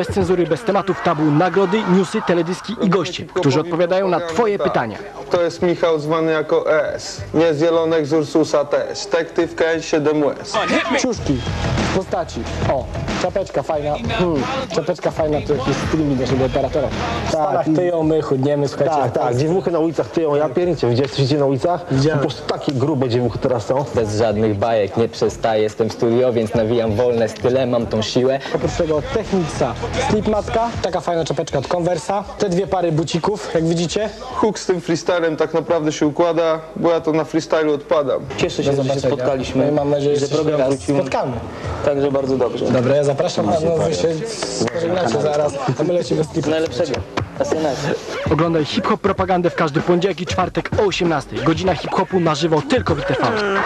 Bez cenzury, bez tematów tabu, nagrody, newsy, teledyski i goście, którzy odpowiadają na Twoje pytania. To jest Michał zwany jako ES. Nie z Jelonek z Ursusa też. Tektyw KN7US. Ciuszki w postaci. O, czapeczka fajna. Czapeczka fajna, to jakiś streaming naszego operatora. W Stanach tyją, my chudniemy, słuchajcie. Tak, dziewuchy na ulicach tyją, ja pierniczę. Widzieliście na ulicach? Widziałem. Po prostu takie grube dziewuchy teraz są. Bez żadnych bajek, nie przestaję, jestem w studio, więc nawijam wolne style, mam tą siłę. Oprócz tego od Technicsa slipmatka, taka fajna czapeczka od Conversa, te dwie pary bucików, jak widzicie. Hook z tym freestylem tak naprawdę się układa, bo ja to na freestylu odpadam. Cieszę się, że się spotkaliśmy. No i mam nadzieję, że że program się wrócił. spotkamy. Także bardzo dobrze. Dobra, ja zapraszam, a no wy się pożegnacie zaraz, a my lecimy z klipem. Najlepszego. Pasjonacja. Oglądaj hip-hop propagandę w każdy poniedziałek i czwartek o 18. Godzina hip-hopu na żywo tylko w ITV.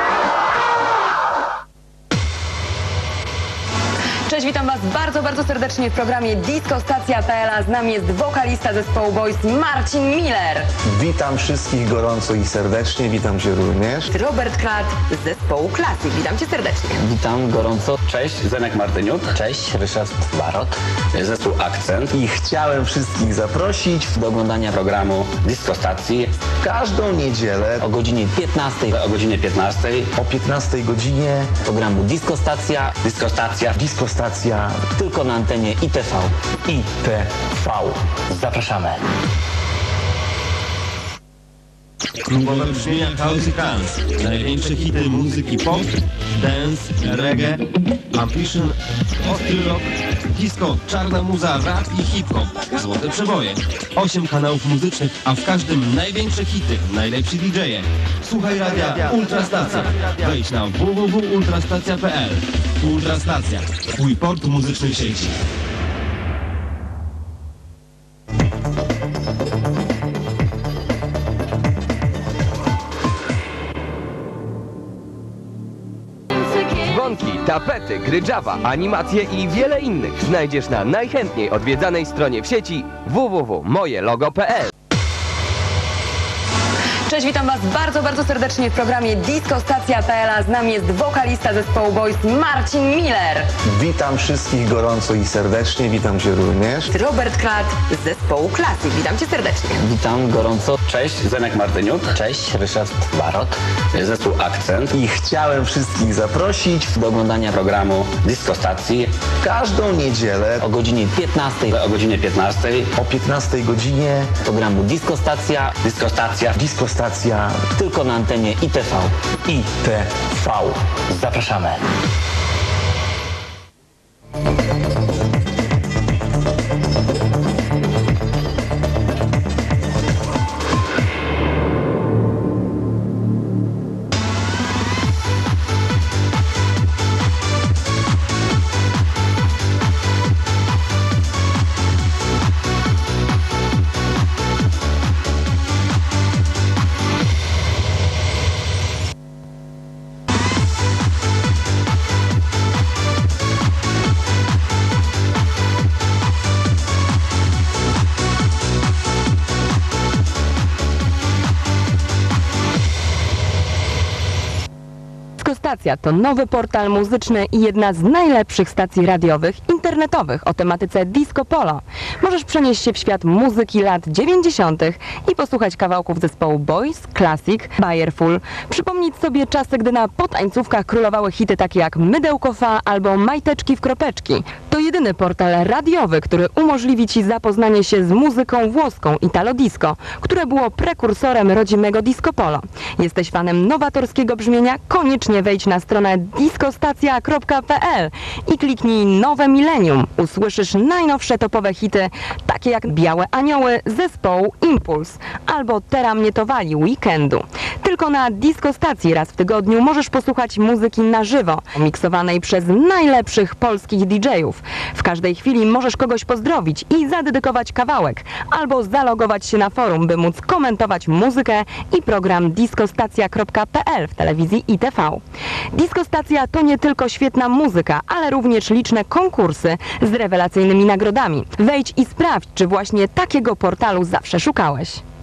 Cześć, witam Was bardzo serdecznie w programie Discostacja.pl, a z nami jest wokalista zespołu Boys Marcin Miller. Witam wszystkich gorąco i serdecznie, witam Cię również. Robert Klat z zespołu Classic. Witam Cię serdecznie. Witam gorąco. Cześć, Zenek Martyniuk. Cześć, Ryszard Barot. Zespół Akcent. I chciałem wszystkich zaprosić Do oglądania Programu Discostacji każdą niedzielę o godzinie 15 o godzinie 15. o 15 godzinie. programu Discostacja, Discostacja tylko na antenie ITV. ITV. Zapraszamy. Klubowe brzmienia house i trance, największe hity muzyki pop, dance, reggae, ambition, ostry rock, disco, czarna muza, rap i hip-hop, złote przeboje. 8 kanałów muzycznych, a w każdym największe hity, najlepsi DJ-e. Słuchaj radia Ultrastacja. Wejdź na www.ultrastacja.pl. Ultrastacja, twój port muzycznej sieci. Dzwonki, tapety, gry Java, animacje i wiele innych znajdziesz na najchętniej odwiedzanej stronie w sieci www.mojelogo.pl. Cześć, witam Was bardzo serdecznie w programie Discostacja.pl, a z nami jest wokalista zespołu Boys Marcin Miller. Witam wszystkich gorąco i serdecznie, witam Cię również. Robert Klat z zespołu Classic. Witam Cię serdecznie. Witam gorąco. Cześć, Zenek Martyniuk. Cześć, Ryszard Barot. Zespół Akcent. I chciałem wszystkich zaprosić Do oglądania Programu Discostacji każdą niedzielę o godzinie 15 o godzinie 15. o 15 godzinie. programu Discostacja, Discostacja tylko na antenie ITV. ITV. Zapraszamy. Discostacja to nowy portal muzyczny i jedna z najlepszych stacji radiowych, internetowych o tematyce disco polo. Możesz przenieść się w świat muzyki lat 90. i posłuchać kawałków zespołu Boys, Classic, Bayerful. Przypomnieć sobie czasy, gdy na potańcówkach królowały hity takie jak Mydełko Fa albo Majteczki w kropeczki. To jedyny portal radiowy, który umożliwi Ci zapoznanie się z muzyką włoską Italo Disco, które było prekursorem rodzimego disco polo. Jesteś fanem nowatorskiego brzmienia? Koniecznie wejdź na stronę discostacja.pl i kliknij Nowe Millennium. Usłyszysz najnowsze topowe hity, takie jak Białe Anioły zespołu Impuls albo Teraz mnie to wali Weekendu. Tylko na Discostacji raz w tygodniu możesz posłuchać muzyki na żywo, miksowanej przez najlepszych polskich DJ-ów. W każdej chwili możesz kogoś pozdrowić i zadedykować kawałek, albo zalogować się na forum, by móc komentować muzykę i program discostacja.pl w telewizji ITV. Discostacja to nie tylko świetna muzyka, ale również liczne konkursy z rewelacyjnymi nagrodami. Wejdź i sprawdź, czy właśnie takiego portalu zawsze szukałeś.